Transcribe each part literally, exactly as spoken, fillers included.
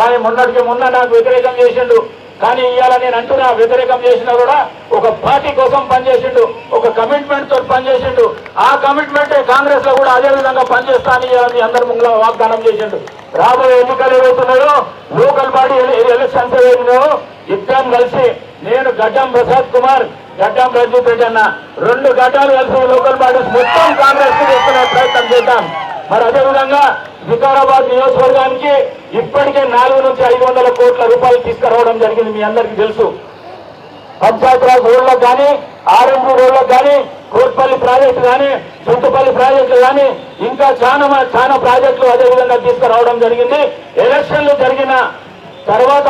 ఆయన మొన్నటికి మొన్న నాకు వ్యతిరేకం చేసిండు, కానీ ఇవాళ నేను అంటున్నా వ్యతిరేకం చేసినా కూడా ఒక పార్టీ కోసం పనిచేసిండు, ఒక కమిట్మెంట్ తోటి పనిచేసిండు. ఆ కమిట్మెంట్ కాంగ్రెస్ లో కూడా అదే విధంగా పనిచేస్తా అని మీ అందరి ముందులో వాగ్దానం చేసిండు. రాబోయే ఎన్నికలు ఏవైతున్నాయో, లోకల్ బాడీ ఎలక్షన్స్ ఏవైతున్నాయో ఇద్దరం కలిసి, నేను గడ్డం ప్రసాద్ కుమార్, గడ్డం రంజిత్ రెడ్డి అన్న, రెండు గడ్డాలు కలిసి లోకల్ బాడీస్ మొత్తం కాంగ్రెస్ కు చేస్తున్న ప్రయత్నం చేద్దాం. మరి అదేవిధంగా వికారాబాద్ నియోజకవర్గానికి ఇప్పటికే నాలుగు నుంచి ఐదు వందల కోట్ల రూపాయలు తీసుకురావడం జరిగింది. మీ అందరికీ తెలుసు. పంచాయతీరాజ్ రోడ్లకు కానీ, ఆర్ఎంపీ రోడ్లకు కానీ, కోట్పల్లి ప్రాజెక్టు కానీ, చుట్టుపల్లి ప్రాజెక్టులు కానీ, ఇంకా చాలా చాలా ప్రాజెక్టులు అదేవిధంగా తీసుకురావడం జరిగింది. ఎలక్షన్లు జరిగిన తర్వాత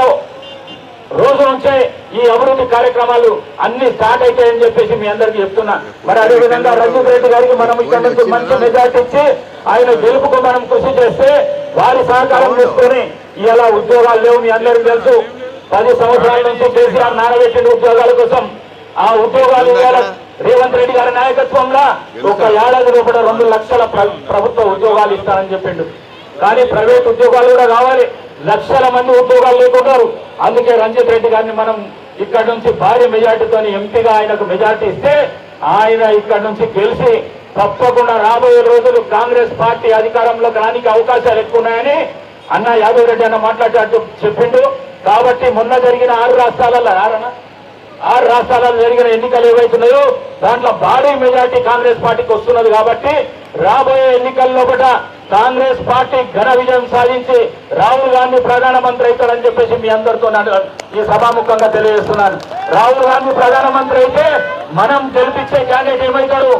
రోజు నుంచే ఈ అభివృద్ధి కార్యక్రమాలు అన్ని స్టార్ట్ అవుతాయని చెప్పేసి మీ అందరికీ చెప్తున్నా. మరి అదేవిధంగా రంజిత్ రెడ్డి గారికి మనం ఇక్కడ నుంచి మంచి మెజార్టీ ఇచ్చి ఆయన గెలుపుకు మనం కృషి చేస్తే వారి సహకారం తీసుకొని ఇలా ఉద్యోగాలు లేవు. మీ అందరికీ తెలుసు, పది సంవత్సరాల నుంచి కేసీఆర్ నానబెట్టిన ఉద్యోగాల కోసం ఆ ఉద్యోగాలు రేవంత్ రెడ్డి గారి నాయకత్వంలో ఒక ఏడాది లోపల రెండు లక్షల ప్రభుత్వ ఉద్యోగాలు ఇస్తానని చెప్పిండు. కానీ ప్రైవేట్ ఉద్యోగాలు కూడా కావాలి, లక్షల మంది ఉద్యోగాలు లేకున్నారు. అందుకే రంజిత్ రెడ్డి గారిని మనం ఇక్కడ నుంచి భారీ మెజార్టీతో ఎంపీగా ఆయనకు మెజార్టీ ఇస్తే ఆయన ఇక్కడ నుంచి గెలిచి తప్పకుండా రాబోయే రోజులు కాంగ్రెస్ పార్టీ అధికారంలోకి రానికి అవకాశాలు ఎక్కువ ఉన్నాయని అన్న యాదవ్ రెడ్డి అన్న మాట్లాడేటట్టు చెప్పిండు. కాబట్టి మొన్న జరిగిన ఆరు రాష్ట్రాలలో ఆరనా ఆరు రాష్ట్రాలలో జరిగిన ఎన్నికలు ఏవైతున్నాయో దాంట్లో భారీ మెజార్టీ కాంగ్రెస్ పార్టీకి వస్తున్నది. కాబట్టి రాబోయే ఎన్నికల్లో కూడా కాంగ్రెస్ పార్టీ ఘన విజయం సాధించి రాహుల్ గాంధీ ప్రధానమంత్రి అవుతారని చెప్పేసి మీ అందరితో ఈ సభాముఖంగా తెలియజేస్తున్నాను. రాహుల్ గాంధీ ప్రధానమంత్రి అయితే మనం గెలిపించే క్యాండిడేట్ ఏమవుతాడు?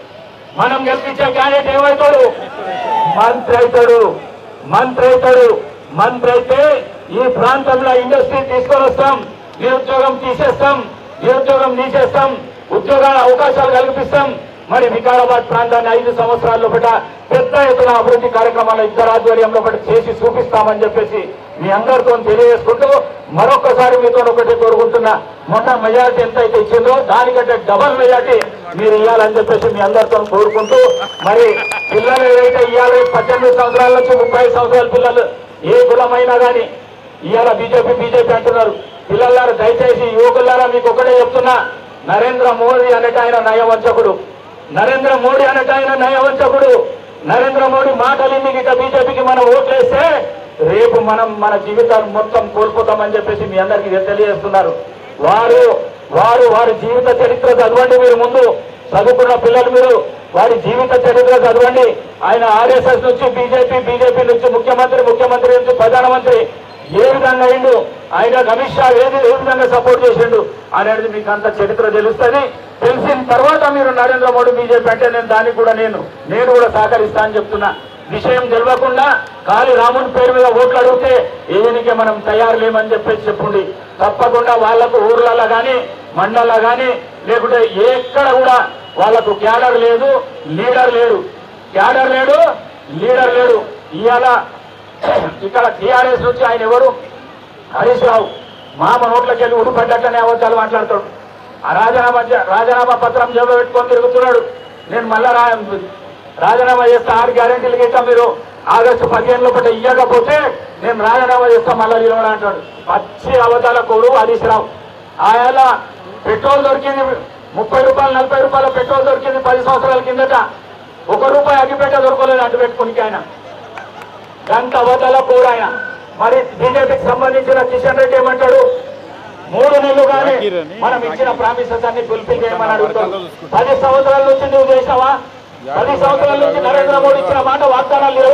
మనం గెలిపించే క్యాండిడేట్ ఏమవుతాడు? మంత్రి అవుతాడు. మంత్రి అవుతాడు. మంత్రి అయితే ఈ ప్రాంతంలో ఇండస్ట్రీ తీసుకొని వస్తాం, నిరుద్యోగం తీసేస్తాం, నిరుద్యోగం తీసేస్తాం, ఉద్యోగాల అవకాశాలు కల్పిస్తాం. మరి వికారాబాద్ ప్రాంతాన్ని ఐదు సంవత్సరాల లోపల పెద్ద ఎత్తున అభివృద్ధి కార్యక్రమాలు ఇద్దరు ఆధ్వర్యంలో చేసి చూపిస్తామని చెప్పేసి మీ అందరితో తెలియజేసుకుంటూ మరొకసారి మీతో ఒకటి కోరుకుంటున్నా, మొన్న మెజార్టీ ఎంత అయితే ఇచ్చిందో దానికంటే డబల్ మెజార్టీ మీరు ఇవ్వాలని చెప్పేసి మీ అందరితో కోరుకుంటూ, మరి పిల్లలు ఏదైతే ఇవ్వాలి పద్దెనిమిది సంవత్సరాల నుంచి ముప్పై సంవత్సరాల పిల్లలు ఏ కులమైనా కానీ ఇవాళ బీజేపీ బీజేపీ అంటున్నారు. పిల్లలారా దయచేసి యువకులారా మీకు ఒకటే చెప్తున్నా, నరేంద్ర మోడీ అనేట ఆయన నయవంచకుడు, నరేంద్ర మోడీ అనేట ఆయన నయవంచకుడు. నరేంద్ర మోడీ మాటలింది గిట్ట బీజేపీకి మనం ఓట్లేస్తే రేపు మనం మన జీవితాన్ని మొత్తం కోల్పోతామని చెప్పేసి మీ అందరికీ తెలియజేస్తున్నారు. వారు వారు వారి జీవిత చరిత్ర చదవండి. మీరు ముందు చదువుకున్న పిల్లలు మీరు వారి జీవిత చరిత్ర చదవండి. ఆయన ఆర్ఎస్ఎస్ నుంచి బీజేపీ, బీజేపీ నుంచి ముఖ్యమంత్రి, ముఖ్యమంత్రి నుంచి ప్రధానమంత్రి ఏ విధంగా అయిండు, ఆయన అమిత్ షా ఏది ఏ విధంగా సపోర్ట్ చేసిండు అనేది మీకు అంత చరిత్ర తెలుస్తుంది. తెలిసిన తర్వాత మీరు నరేంద్ర మోడీ బీజేపీ అంటే నేను దానికి కూడా నేను నేను కూడా సహకరిస్తా అని చెప్తున్నా. విషయం తెలియకుండా కాళీ రాముని పేరు మీద ఓట్లు అడిగితే ఏదికే మనం తయారు లేమని చెప్పేసి చెప్పండి. తప్పకుండా వాళ్లకు ఊర్లలో కానీ మండల్లో కానీ లేకుంటే ఎక్కడ కూడా వాళ్లకు క్యాడర్ లేదు, లీడర్ లేడు. క్యాడర్ లేడు, లీడర్ లేడు. ఇవాళ ఇక్కడ టీఆర్ఎస్ నుంచి ఆయన ఎవరు? హరీష్ రావు మామ నోట్లకి వెళ్ళి ఉడిపడ్డట్లనే అవచ్చాలు మాట్లాడతాడు. ఆ రాజీనామా రాజీనామా పత్రం జేబులో పెట్టుకొని తిరుగుతున్నాడు. నేను మళ్ళా రా రాజీనామా చేస్తా, ఆరు గ్యారెంటీలు గిట్ట మీరు ఆగస్టు పదిహేను లోపల ఇవ్వకపోతే నేను రాజీనామా చేస్తా మళ్ళా నిలవడా అంటాడు. పచ్చి అవతాల కోడు హరీష్ రావు. ఆయన పెట్రోల్ దొరికింది ముప్పై రూపాయలు నలభై రూపాయల పెట్రోల్ దొరికింది పది సంవత్సరాల కిందట. ఒక రూపాయి అగ్గిపెట్ట దొరకలేదు అడ్డు పెట్టుకునికి ఆయన. గంట అవతల కూడా ఆయన. మరి బీజేపీకి సంబంధించిన కిషన్ రెడ్డి ఏమంటాడు? మూడు నెలలు కానీ మనం ఇచ్చిన ప్రామిసెస్ అన్ని ఫుల్ఫిల్ చేయమని అడుగుతాడు. పది సంవత్సరాల నుంచి నువ్వు చేసావా? పది సంవత్సరాల నుంచి నరేంద్ర మోడీ ఇచ్చిన మాట వాగ్దానాలు